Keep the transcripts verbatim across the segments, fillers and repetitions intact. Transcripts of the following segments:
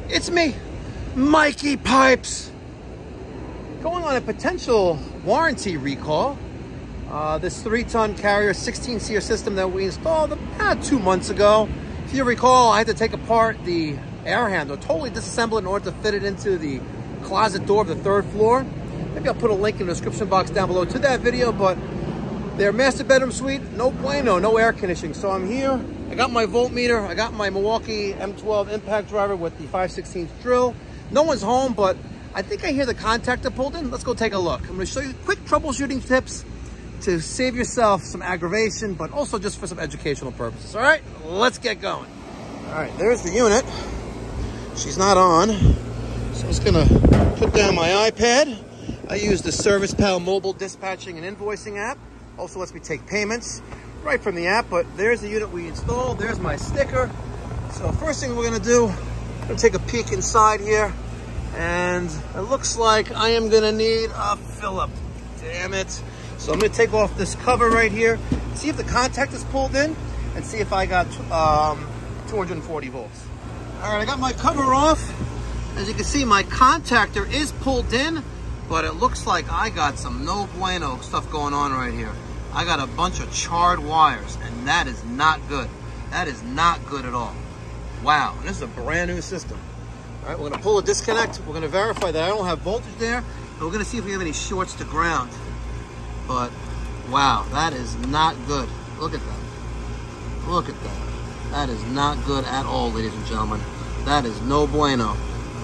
It's me, Mikey Pipes. Going on a potential warranty recall. Uh, this three-ton carrier sixteen seer system that we installed about two months ago. If you recall, I had to take apart the air handle, totally disassemble it in order to fit it into the closet door of the third floor. Maybe I'll put a link in the description box down below to that video, but their master bedroom suite, no bueno, no air conditioning. So I'm here, I got my voltmeter, I got my Milwaukee M twelve impact driver with the five sixteenths drill. No one's home, but I think I hear the contactor pulled in. Let's go take a look. I'm gonna show you quick troubleshooting tips to save yourself some aggravation, but also just for some educational purposes. All right, let's get going. All right, there's the unit. She's not on, so I'm just gonna put down my iPad. I use the ServicePal mobile dispatching and invoicing app. Also lets me take payments right from the app, but there's the unit we installed. There's my sticker. So first thing we're gonna do, I'm gonna take a peek inside here, and it looks like I am gonna need a Phillip. Damn it. So I'm gonna take off this cover right here, see if the contactor's pulled in, and see if I got um, two hundred forty volts. All right, I got my cover off. As you can see, my contactor is pulled in, but it looks like I got some no bueno stuff going on right here. I got a bunch of charred wires, and that is not good. That is not good at all. Wow, and this is a brand new system. All right, we're gonna pull a disconnect. We're gonna verify that I don't have voltage there, and we're gonna see if we have any shorts to ground. But wow, that is not good. Look at that. Look at that. That is not good at all, ladies and gentlemen. That is no bueno.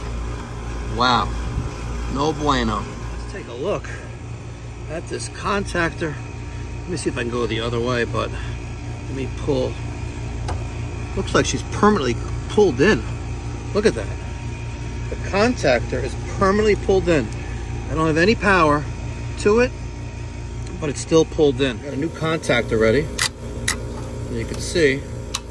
Wow, no bueno. Let's take a look at this contactor. Let me see if I can go the other way, but let me pull. Looks like she's permanently pulled in. Look at that. The contactor is permanently pulled in. I don't have any power to it, but it's still pulled in. Got a new contactor ready. And you can see,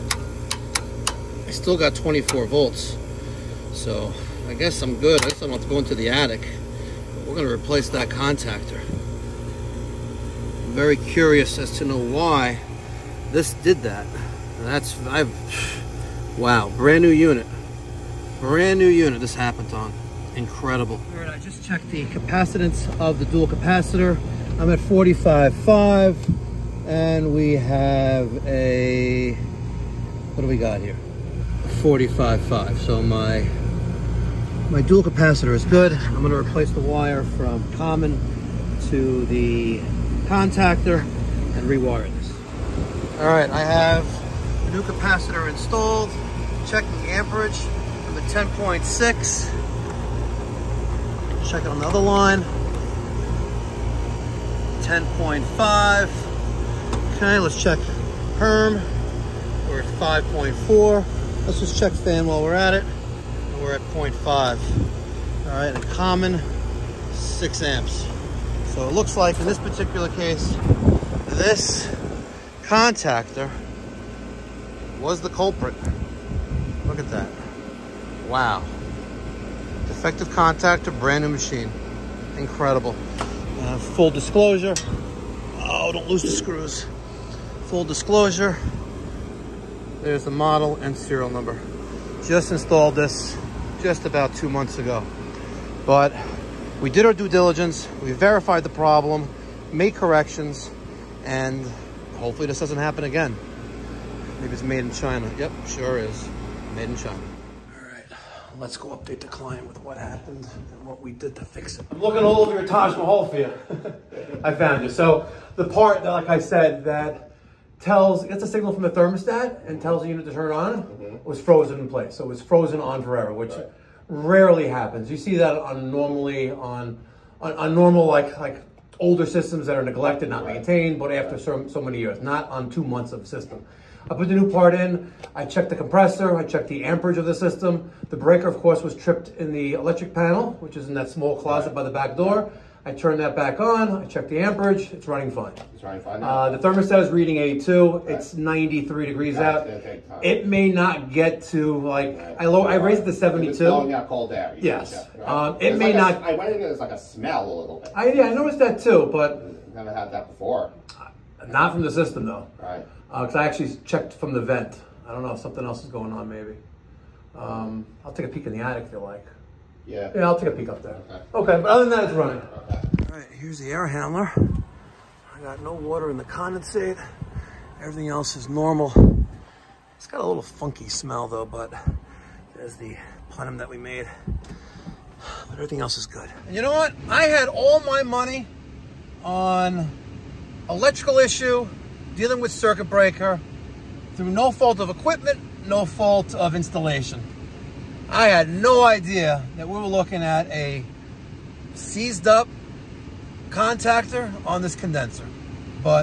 I still got twenty-four volts. So I guess I'm good. I guess I don't have to go into the attic. But we're gonna replace that contactor. I'm very curious as to know why this did that. And that's, I've, wow, brand new unit. Brand new unit this happened on. Incredible. All right, I just checked the capacitance of the dual capacitor. I'm at forty-five point five, and we have a, what do we got here? forty-five point five. So my my dual capacitor is good. I'm going to replace the wire from common to the contactor and rewire this. All right, I have the new capacitor installed. Checking the amperage. I'm at ten point six. Check it on the other line. ten point five. Okay, let's check Perm. We're at five point four. Let's just check fan while we're at it. And we're at zero point five. All right, and common, six amps. So it looks like in this particular case, this contactor was the culprit. Look at that. Wow. Defective contactor, brand new machine. Incredible. Uh, full disclosure. Oh, don't lose the screws. Full disclosure. There's the model and serial number. Just installed this just about two months ago. But we did our due diligence. We verified the problem, made corrections, and hopefully this doesn't happen again. Maybe it's made in China. Yep, sure is. Made in China. Let's go update the client with what happened and what we did to fix it. I'm looking all over your Taj Mahal for you. I found you. So the part that, like I said, that tells, gets a signal from the thermostat and tells the unit to turn on, mm-hmm. was frozen in place. So it was frozen on forever, which right. rarely happens. You see that on normally on, on, on normal, like, like older systems that are neglected, not right. maintained, but after right. so, so many years, not on two months of system. I put the new part in, I checked the compressor, I checked the amperage of the system. The breaker, of course, was tripped in the electric panel, which is in that small closet by the back door. I turned that back on, I checked the amperage, it's running fine. It's running fine now? Uh, the thermostat is reading eighty-two, right. It's ninety-three degrees right. out. It may not get to, like, right. I low, I raised it to seventy-two. It's blowing out cold air. Yes. Check, right? um, it may like not. A, I went in, there's like a smell a little bit. I, yeah, I noticed that too, but. Never had that before. Not from the system though. Right. Because uh, I actually checked from the vent. I don't know if something else is going on maybe. Um, I'll take a peek in the attic if you like. Yeah. Yeah, I'll take a peek up there. Okay. Okay, but other than that, it's running. Okay. All right, here's the air handler. I got no water in the condensate. Everything else is normal. It's got a little funky smell though, but there's the plenum that we made. But everything else is good. And you know what? I had all my money on electrical issue, dealing with circuit breaker, through no fault of equipment, no fault of installation. I had no idea that we were looking at a seized up contactor on this condenser, but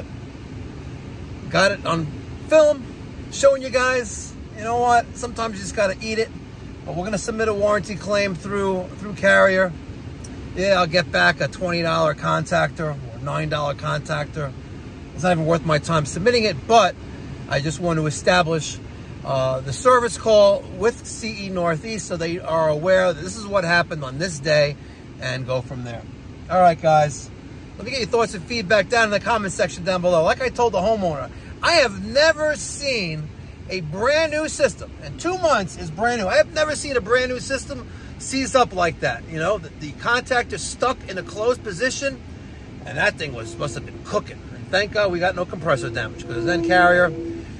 got it on film, showing you guys. You know what? Sometimes you just gotta eat it. But we're gonna submit a warranty claim through through carrier. Yeah, I'll get back a twenty dollar contactor or nine dollar contactor. It's not even worth my time submitting it, but I just want to establish uh, the service call with C E Northeast so they are aware that this is what happened on this day and go from there. All right, guys. Let me get your thoughts and feedback down in the comment section down below. Like I told the homeowner, I have never seen a brand new system, and two months is brand new. I have never seen a brand new system seized up like that. You know, the, the contactor stuck in a closed position, and that thing was must have been cooking. And thank God we got no compressor damage, because then carrier,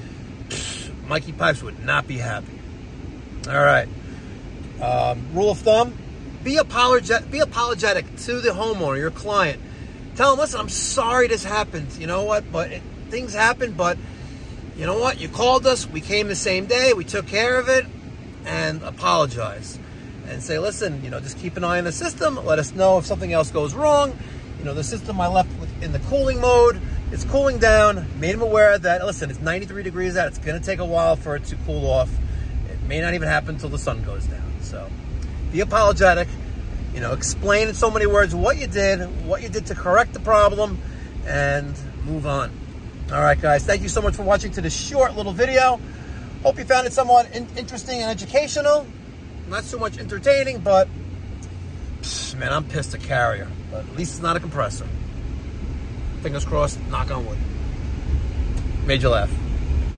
Mikey Pipes would not be happy. All right. Um, rule of thumb: be apologetic. Be apologetic to the homeowner, your client. Tell them, listen, I'm sorry this happened. You know what? But it, things happen. But you know what? You called us. We came the same day. We took care of it, and apologize. And say, listen, you know, just keep an eye on the system. Let us know if something else goes wrong. You know, the system I left in the cooling mode. It's cooling down. Made them aware that, listen, it's ninety-three degrees out. It's going to take a while for it to cool off. It may not even happen until the sun goes down. So be apologetic. You know, explain in so many words what you did, what you did to correct the problem, and move on. All right, guys. Thank you so much for watching to this short little video. Hope you found it somewhat in interesting and educational. Not so much entertaining, but psh, man, I'm pissed at carrier. But at least it's not a compressor. Fingers crossed, knock on wood. Made you laugh.